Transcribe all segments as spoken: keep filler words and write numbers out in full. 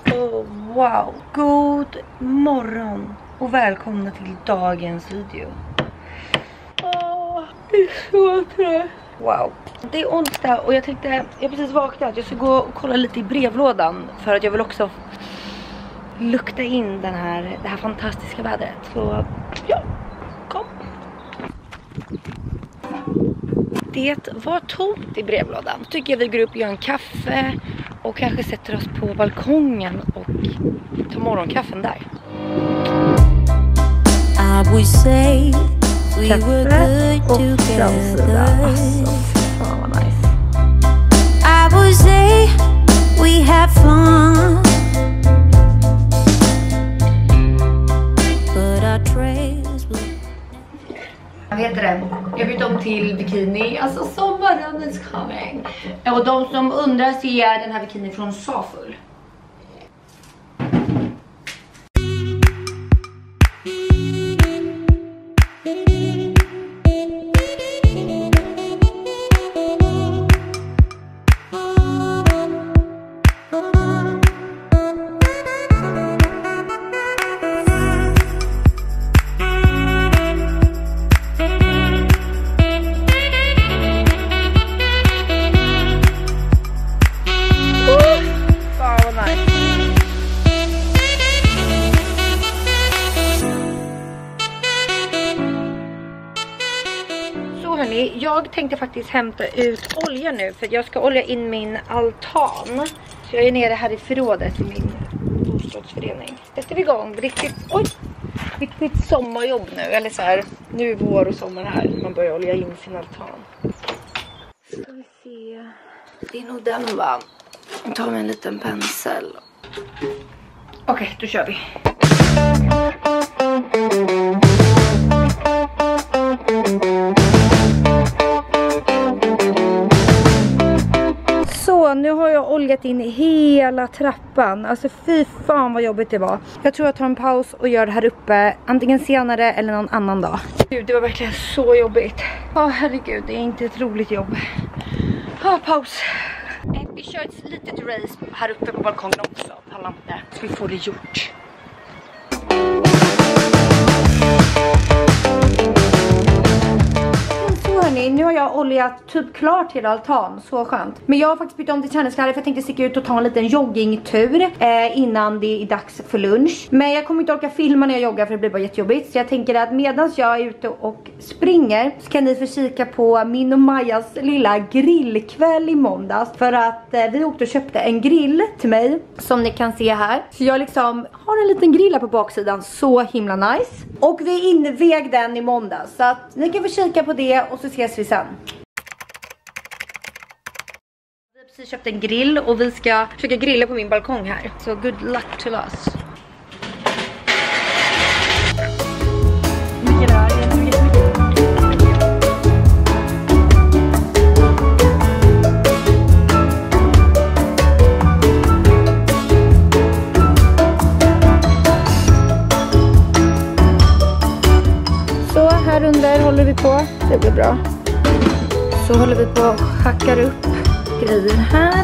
Oh, wow. God morgon och välkomna till dagens video. Åh, det är så trött. Wow. Det är onsdag och jag tänkte, jag har precis vaknat, jag ska gå och kolla lite i brevlådan för att jag vill också lukta in den här, det här fantastiska vädret. Så ja, kom. Det var tomt i brevlådan. Så tycker jag vi går upp och gör en kaffe och kanske sätter oss på balkongen och tar morgonkaffen där. I would say we were good together. Alltså, fan vad nice. I would say we had fun, but our trails were... Vad heter det? Jag bytte om till bikini. Alltså sommaren is coming. Och de som undrar ser den här bikini från Saful. Jag tänkte faktiskt hämta ut olja nu för jag ska olja in min altan. Så jag är nere här i förrådet i min bostadsförening. Sätter vi igång riktigt, oj, riktigt sommarjobb nu. Eller så här, nu är vår och sommar här. Man börjar olja in sin altan. Ska vi se. Det är nog den va. Jag tar med en liten pensel. Okej, okay, då kör vi. Så nu har jag oljat in hela trappan. Alltså fy fan vad jobbigt det var. Jag tror jag tar en paus och gör det här uppe. Antingen senare eller någon annan dag. Gud, det var verkligen så jobbigt. Ja, oh, herregud, det är inte ett roligt jobb. Ja, oh, paus. Vi kör ett litet race här uppe på balkongen också. Pallar inte. Så vi får det gjort. Nu har jag oljat typ klart hela altan, så skönt. Men jag har faktiskt bytt om till träningskläder för jag tänkte sticka ut och ta en liten joggingtur eh, innan det är dags för lunch. Men jag kommer inte orka filma när jag joggar för det blir bara jättejobbigt. Så jag tänker att medan jag är ute och springer så kan ni få kika på min och Majas lilla grillkväll i måndags. För att eh, vi åkte och köpte en grill till mig som ni kan se här. Så jag liksom har en liten grill här på baksidan, så himla nice. Och vi invig den i måndags så att ni kan få kika på det och så ses vi sen. Vi har precis köpt en grill och vi ska försöka grilla på min balkong här. Så good luck to us. Här under håller vi på, det blir bra. Så håller vi på och hackar upp grejer här.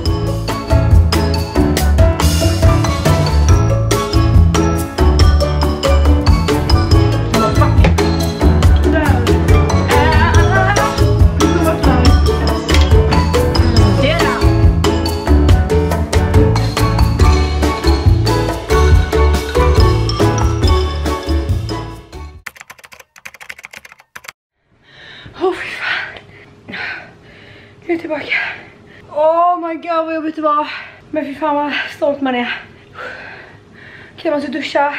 Nu är tillbaka. Oh my god vad jobbigt det var. Men fy fan vad stolt man är. Okej, jag måste duscha.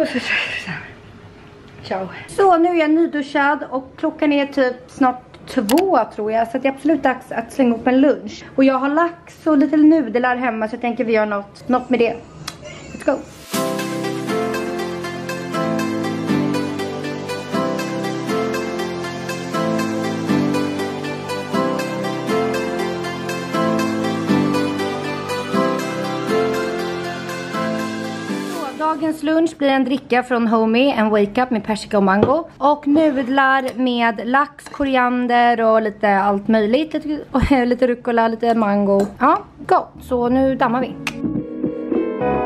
Ciao. Så nu är jag nyduschad och klockan är typ snart två tror jag. Så det är absolut dags att slänga upp en lunch. Och jag har lax och lite nudlar hemma så jag tänker vi gör något, något med det. Let's go. Dagens lunch blir en dricka från Homey, en wake up med persika och mango. Och nudlar med lax, koriander och lite allt möjligt. Lite, lite rucola, lite mango. Ja, gott. Så nu dammar vi.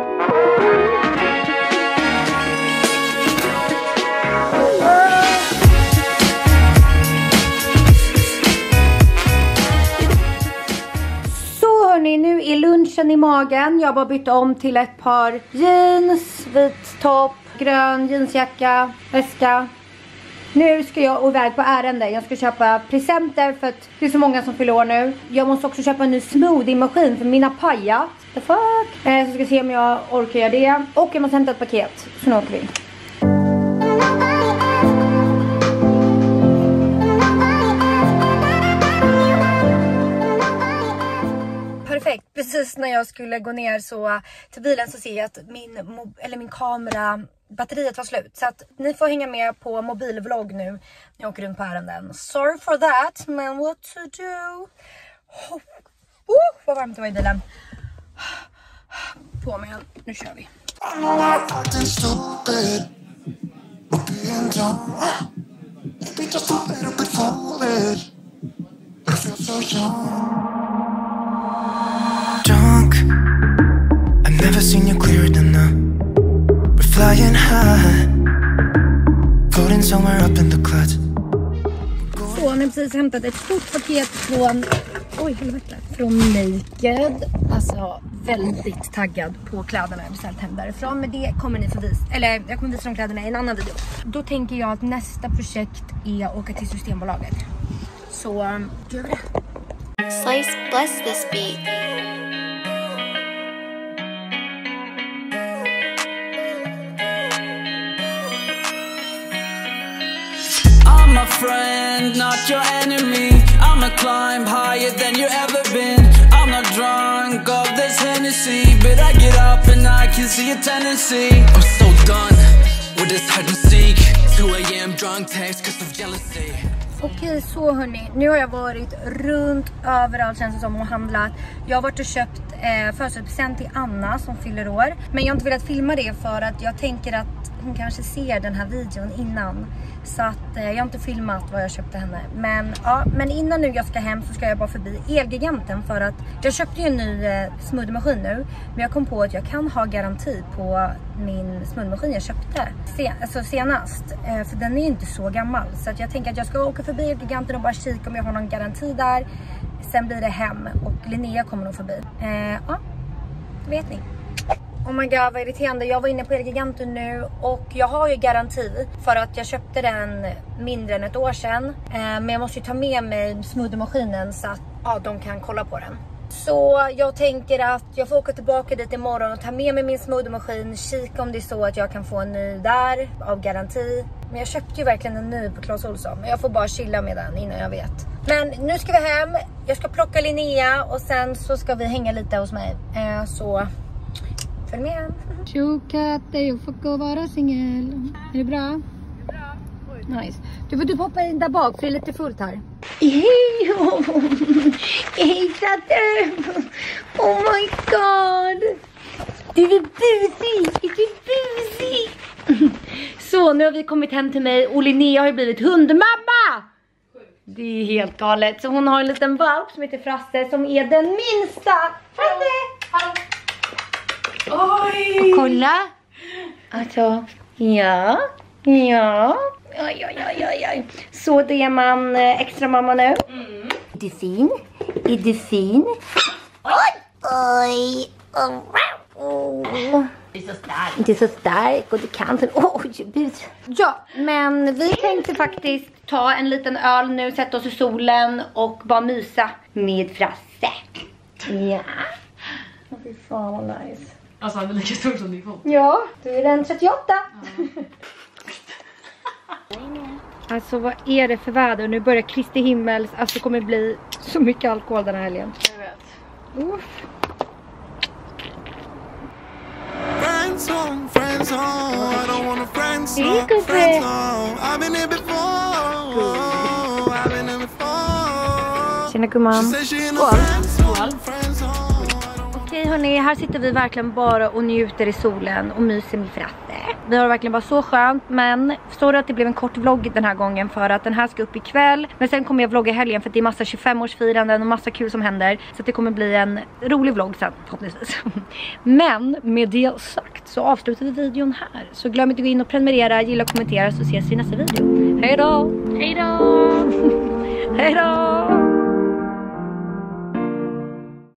magen. Jag bara bytte om till ett par jeans, vit topp, grön jeansjacka, väska. Nu ska jag iväg på ärende. Jag ska köpa presenter för att det är så många som fyller år nu. Jag måste också köpa en ny smoothie-maskin för mina pajat. The fuck? Eh, så ska jag se om jag orkar göra det. Och jag måste hämta ett paket. Så nu åker vi. Perfekt. Precis när jag skulle gå ner så till bilen så ser jag att min, mob- eller min kamera... batteriet var slut, så att ni får hänga med på mobilvlogg nu när jag åker runt på ärenden. Sorry for that, men what to do? Oh, oh, vad varmt det var i bilen. På mig, nu kör vi. Drunk, I've never seen you clearer than now. Flying high, floating somewhere up in the clouds. Så har precis hämtat ett stort paket från, oj helvete, från Naked. Alltså väldigt taggad på kläderna jag beställt hem därifrån. Men det kommer ni få visa, eller jag kommer visa de kläderna i en annan video. Då tänker jag att nästa projekt är att åka till Systembolaget. Så gör vi det. Slice bless this beat. I'm a friend, not your enemy. I'ma climb higher than you ever been. I'm not drunk of this Hennessy, but I get up and I can see a tendency. I'm so done with this hide and seek. two a m drunk text cause of jealousy. Okej, så hörni, nu har jag varit runt överallt känns det som och handlat. Jag har varit och köpt eh, födelsedagspresent till Anna som fyller år. Men jag har inte velat filma det för att jag tänker att hon kanske ser den här videon innan. Så att eh, jag har inte filmat vad jag köpte henne. Men ja, men innan nu jag ska hem så ska jag bara förbi Elgiganten för att jag köpte ju en ny eh, smoothiemaskin nu. Men jag kom på att jag kan ha garanti på min smoothiemaskin jag köpte sen, alltså senast. Eh, för den är ju inte så gammal. Så att jag tänker att jag ska åka förbi Elgiganten och bara kika om jag har någon garanti där. Sen blir det hem och Linnea kommer nog förbi. Eh, ja, vet ni. Oh my god, vad irriterande. Jag var inne på Elgiganten nu och jag har ju garanti för att jag köpte den mindre än ett år sedan. Eh, men jag måste ju ta med mig smoothie-maskinen så att ja, de kan kolla på den. Så jag tänker att jag får åka tillbaka dit imorgon och ta med mig min smoothie-maskin. Kika om det är så att jag kan få en ny där av garanti. Men jag köpte ju verkligen en ny på Clas Ohlson. Men jag får bara chilla med den innan jag vet. Men nu ska vi hem. Jag ska plocka Linnea och sen så ska vi hänga lite hos mig. Eh, så... Följ med. Tjokatte, jag får gå och vara singel. Är det bra? Det är bra. Oj. Nice. Du får typ hoppa in där bak för det är lite fullt här. Hej! Hej Katte! Oh my god! Du är busig! Du är busig! Så nu har vi kommit hem till mig och Linnea har ju blivit hundmamma! Det är helt galet. Så hon har en liten valp som heter Frasse som är den minsta. Frasse! Hallå! Oj! Och kolla. Alltså, ja. Ja. Oj, oj, oj, oj, oj. Så det är man extra mamma nu. Mm. Är du fin? Är du fin? Oj! Oj! Oh. Du är så stark. Du är så stark och du kan så... Oj, bus. Ja, men vi tänkte faktiskt ta en liten öl nu, sätta oss i solen och bara mysa med Frasse. Ja. Fy fan vad nice. Alltså han är lika stor som din fot. Ja, du är den trettioåtta. Ja. Alltså vad är det för väder? Nu börjar Kristi himmels. Alltså det kommer bli så mycket alkohol den här helgen. Jag vet. Uff. Friends home, friends home. I don't want a friends home, friends home. I've been here before. I've been here before. Tjena gumman. Skål. Okej hörni, här sitter vi verkligen bara och njuter i solen och myser med Frasse. Vi har verkligen bara så skönt, men förstår du att det blev en kort vlogg den här gången för att den här ska upp ikväll. Men sen kommer jag vlogga helgen för att det är massa tjugofemårsfiranden och massa kul som händer. Så att det kommer bli en rolig vlogg sen förhoppningsvis. Men med det sagt så avslutar vi videon här. Så glöm inte att gå in och prenumerera, gilla och kommentera så ses vi i nästa video. Hej då! Hej då! Hej då!